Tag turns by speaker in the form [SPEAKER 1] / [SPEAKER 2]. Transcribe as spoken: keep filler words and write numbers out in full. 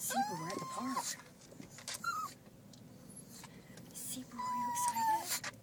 [SPEAKER 1] Zebra, we're at the park. Zebra, are you excited?